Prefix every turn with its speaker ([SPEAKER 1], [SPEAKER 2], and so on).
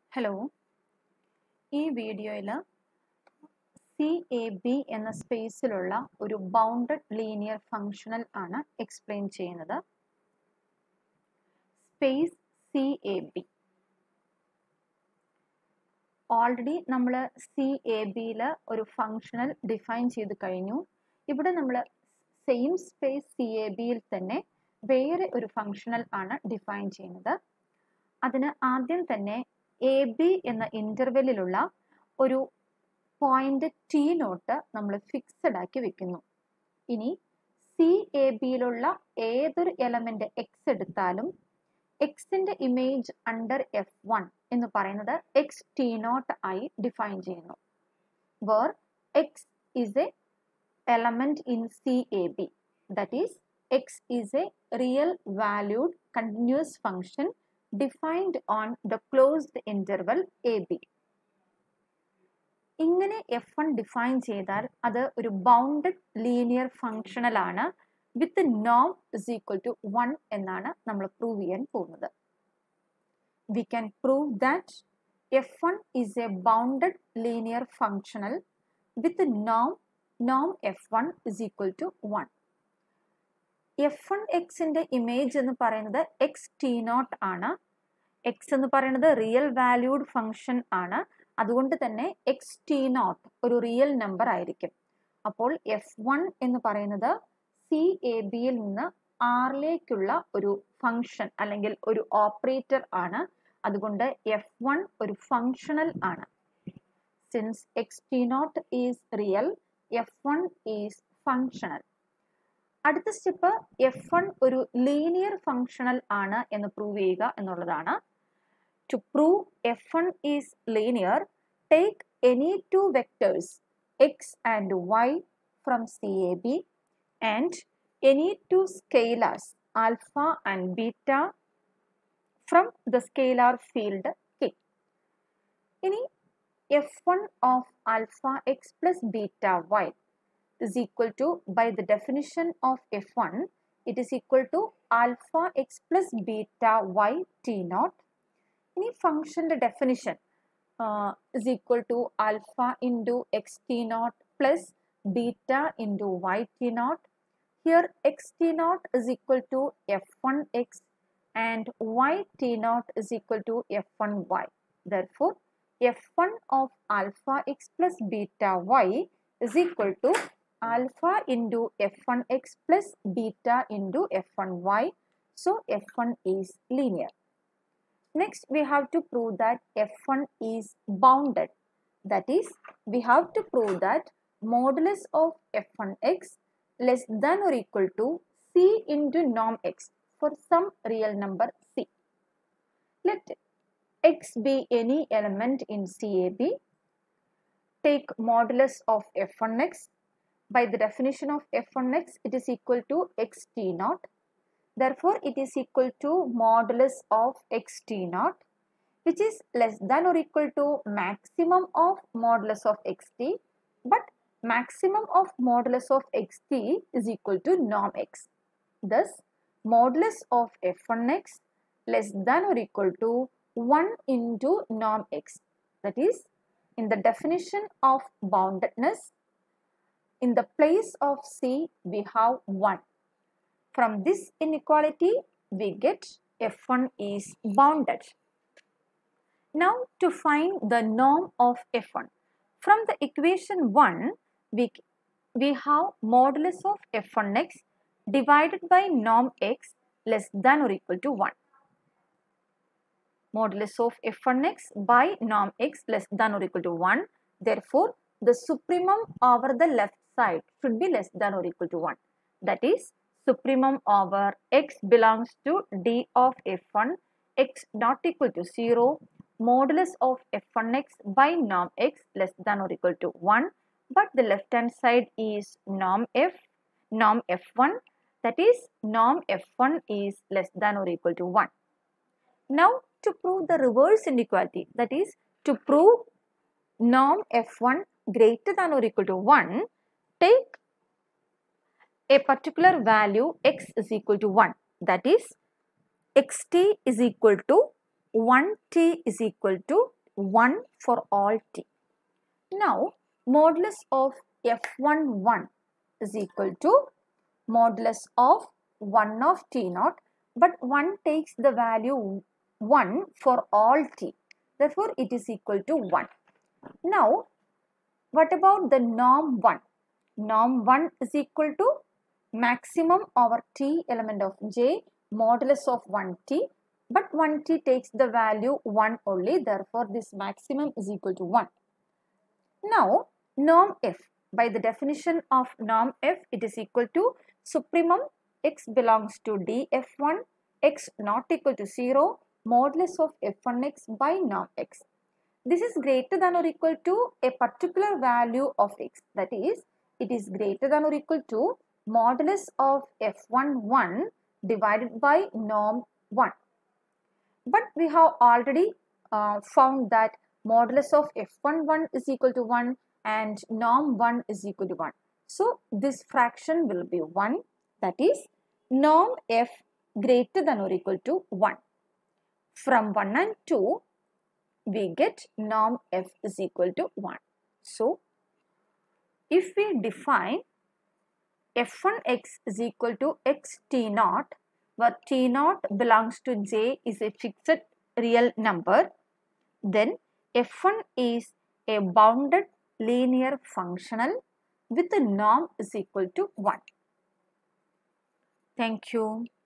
[SPEAKER 1] Hello, ഈ വീഡിയോയിൽ CAB എന്ന സ്പേസിലുള്ള ഒരു ബൗണ്ടഡ് ലീനിയർ ഫങ്ഷണൽ ആണ് എക്സ്പ്ലെയിൻ ചെയ്യുന്നത്. സ്പേസ് CAB ഓൾറെഡി നമ്മൾ CABയിൽ ഒരു ഫങ്ഷണൽ ഡിഫൈൻ ചെയ്ത് കഴിഞ്ഞു. ഇവിടെ നമ്മൾ സെയിം സ്പേസ് CABയിൽ തന്നെ വേറെ ഒരു ഫങ്ഷണൽ ആണ് ഡിഫൈൻ ചെയ്യുന്നത്. അതിന് ആദ്യം തന്നെ AB എന്ന ഇന്റർവെല്ലിലുള്ള ഒരു പോയിന്റ് T നോട്ട് നമ്മൾ ഫിക്സഡ് ആക്കി വെക്കുന്നു. ഇനി CABയിലുള്ള ഏതൊരു എലമെന്റ് X എടുത്താലും Xന്റെ ഇമേജ് അണ്ടർ F1 എന്ന് പറയുന്നത് XT0 ആയി ഡിഫൈൻ ചെയ്യുന്നു. Where X is a element in CAB, that is X is a real valued continuous function defined on the closed interval AB. ഇങ്ങനെ F1 ഡിഫൈൻ ചെയ്താൽ അത് ഒരു bounded linear functional ആണ് with നോം ഇസ് ഈക്വൽ ടു 1 എന്നാണ് നമ്മൾ prove ചെയ്യാൻ പോകുന്നത്. We can prove that F1 is a bounded linear functional with norm F1 is equal to 1. F1 ന്റെ ഇമേജ് എന്ന് പറയുന്നത് XT0 ആണ്. X എന്ന് പറയുന്നത് റിയൽ വാല്യൂഡ് ഫംഗ്ഷൻ ആണ്. അതുകൊണ്ട് തന്നെ XT0 ഒരു റിയൽ നമ്പർ ആയിരിക്കും. അപ്പോൾ F1 എന്ന് പറയുന്നത് CABയിൽ നിന്ന് Rലേക്കുള്ള ഒരു ഫംഗ്ഷൻ അല്ലെങ്കിൽ ഒരു ഓപ്പറേറ്റർ ആണ്. അതുകൊണ്ട് F1 ഒരു ഫങ്ഷണൽ ആണ്. Since XT0 is real, F1 is functional. അടുത്ത സ്റ്റെപ്പ് F1 ഒരു ലീനിയർ ഫങ്ഷണൽ ആണ് എന്ന് പ്രൂവ് ചെയ്യുക എന്നുള്ളതാണ്. To prove F1 is linear, take any two vectors X and Y from CAB and any two scalars alpha and beta from the scalar field K. ഇനി F1 of alpha X plus beta Y is equal to, by the definition of F1, it is equal to alpha X plus beta Y T0. ഇനി ഫംഗ്ഷന്റെ definition is equal to alpha into XT0 plus beta into YT0. Here XT0 is equal to F1X and YT0 is equal to F1Y. Therefore, F1 of alpha X plus beta Y is equal to alpha into F1X plus beta into F1Y. So, F1 is linear. Next, we have to prove that F1 is bounded. That is, we have to prove that modulus of F1x less than or equal to C into norm x for some real number C. Let x be any element in CAB. Take modulus of F1x. By the definition of F1x, it is equal to XT0. Therefore, it is equal to modulus of XT0, which is less than or equal to maximum of modulus of XT, but maximum of modulus of XT is equal to norm x. Thus, modulus of F1x less than or equal to 1 into norm x. That is, in the definition of boundedness, in the place of C, we have 1. From this inequality, we get F1 is bounded. Now, to find the norm of F1. From the equation 1, we have modulus of F1x divided by norm x less than or equal to 1. Modulus of F1x by norm x less than or equal to 1. Therefore, the supremum over the left side should be less than or equal to 1. That is, supremum over x belongs to D of F1, x not equal to 0, modulus of F1x by norm x less than or equal to 1, but the left hand side is norm F1, that is norm F1 is less than or equal to 1. Now, to prove the reverse inequality, that is to prove norm F1 greater than or equal to 1, take a particular value x is equal to 1, that is xt is equal to 1t is equal to 1 for all t. Now, modulus of f11 is equal to modulus of 1 of t naught, but 1 takes the value 1 for all t. Therefore, it is equal to 1. Now, what about the norm 1? Norm 1 is equal to maximum over t element of j modulus of 1t, but 1t takes the value 1 only. Therefore, this maximum is equal to 1. Now, norm f. By the definition of norm f, it is equal to supremum x belongs to df1, x not equal to 0, modulus of f1x by norm x. This is greater than or equal to a particular value of x. That is, it is greater than or equal to modulus of f11 divided by norm 1. But we have already found that modulus of f11 is equal to 1 and norm 1 is equal to 1. So, this fraction will be 1, that is norm f greater than or equal to 1. From 1 and 2, we get norm f is equal to 1. So, if we define f1x is equal to x t naught, where t naught belongs to j is a fixed real number, then f1 is a bounded linear functional with a norm is equal to 1. Thank you.